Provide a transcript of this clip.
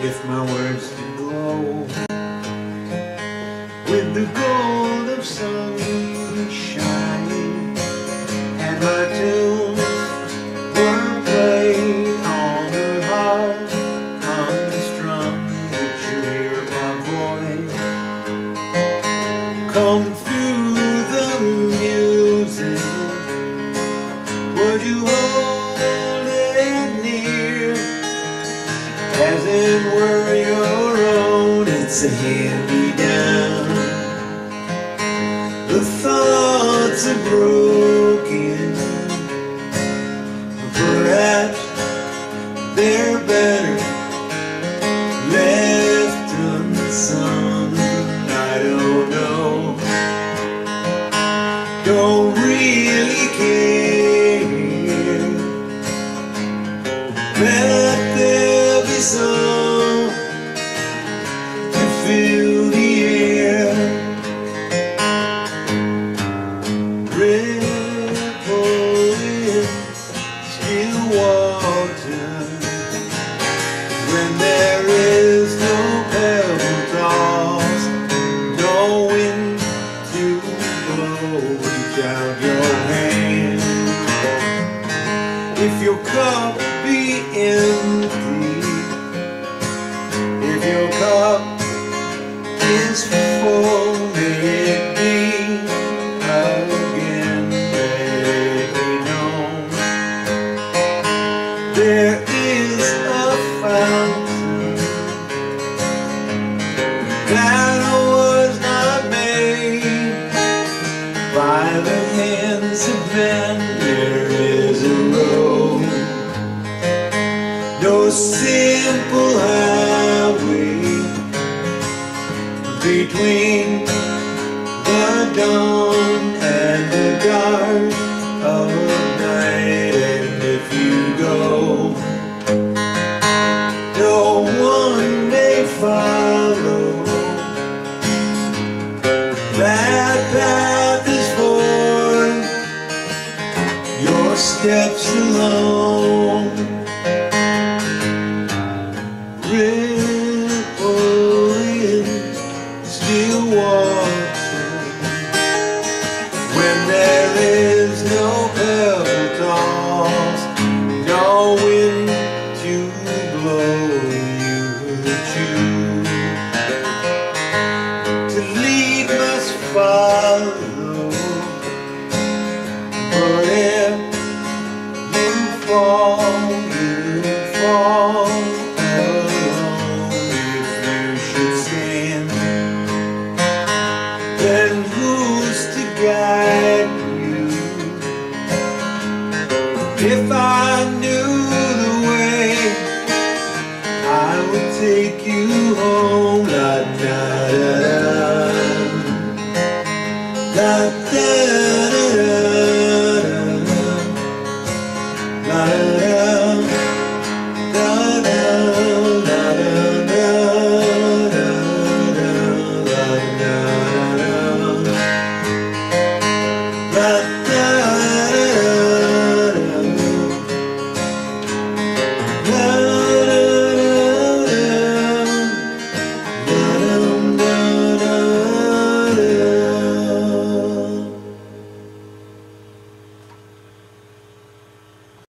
if my words did glow with the gold of sunshine, and my tunes were played on her heart, unstrung, would you hear my voice come through the music? Would you hold it near as it were your own? It's a hand-me-down. The thoughts are broken, perhaps they're better left unsung. I don't know, don't really care. Let there be some to fill the air. Ripple in still water when there is no pebble toss, no wind to blow. Reach out your hand. If your cup be empty, if your cup is full, may it be again. Let me know there is a fountain that was not made by the hands of men. There is a road, no simple highway between the dawn and the dark of night. And if you go, no one may follow. That path is for your steps alone. Ripple in still water when there is no pebble toss, no wind to blow. You choose to lead must follow, but if you fall, you fall alone. If you should stand, then who's to guide you? If I knew the way, I would take you home. La da da da, la da da da, la da da da da da da da da da.